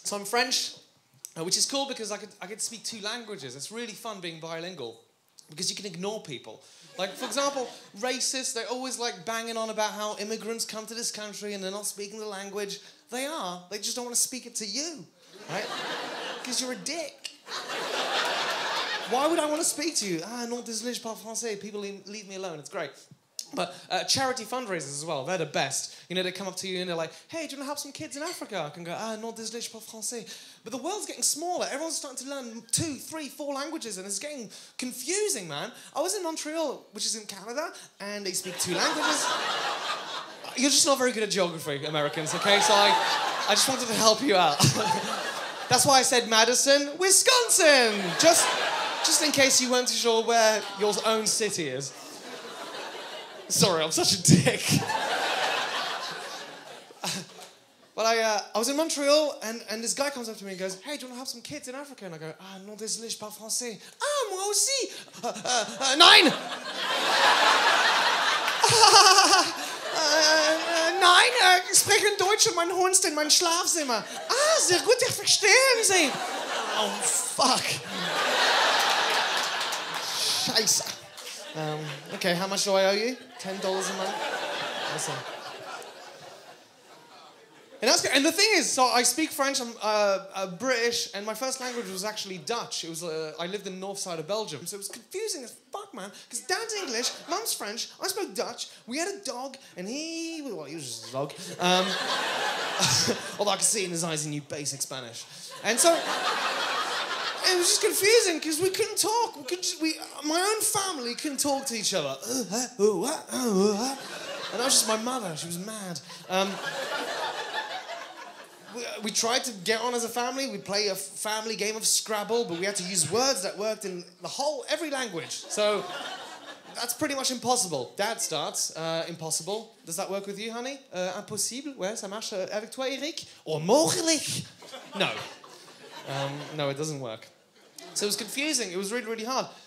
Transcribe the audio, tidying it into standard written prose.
So I'm French, which is cool because I could speak 2 languages. It's really fun being bilingual because you can ignore people. Like, for example, racists, they're always like banging on about how immigrants come to this country and they're not speaking the language. They are. They just don't want to speak it to you, right? Because you're a dick. Why would I want to speak to you? Ah, non, désolé, je parle français. People leave me alone. It's great. But charity fundraisers as well, they're the best. You know, they come up to you and they're like, hey, do you want to help some kids in Africa? I can go, ah, non, désolé, je parle français. But the world's getting smaller. Everyone's starting to learn 2, 3, 4 languages, and it's getting confusing, man. I was in Montreal, which is in Canada, and they speak 2 languages. You're just not very good at geography, Americans, okay? So I just wanted to help you out. That's why I said Madison, Wisconsin! Just in case you weren't too sure where your own city is. Sorry, I'm such a dick. But I was in Montreal, and this guy comes up to me and goes, hey, do you want to help some kids in Africa? And I go, ah, non, désolé, je parle français. Ah, moi aussi. Nein! Nein, ich spreche in Deutsch und mein Hund ist in meinem Schlafzimmer. Ah, sehr gut, ich verstehe Sie. Oh, fuck. Scheiße. Okay, how much do I owe you? $10 a month? Awesome. And that's good. And the thing is, so I speak French, I'm British, and my first language was actually Dutch. It was I lived in the north side of Belgium, so it was confusing as fuck, man. Because Dad's English, Mum's French, I spoke Dutch. We had a dog, and he was just a dog. Although I could see in his eyes he knew basic Spanish, and so. It was just confusing because we couldn't talk. My own family couldn't talk to each other. And that was just my mother. She was mad. We tried to get on as a family. We'd play a family game of Scrabble, but we had to use words that worked in every language. So that's pretty much impossible. Dad starts, impossible. Does that work with you, honey? Impossible? Ouais, ça marche avec toi, Eric? Onmogelijk? No. No, it doesn't work. So it was confusing. It was really, really hard.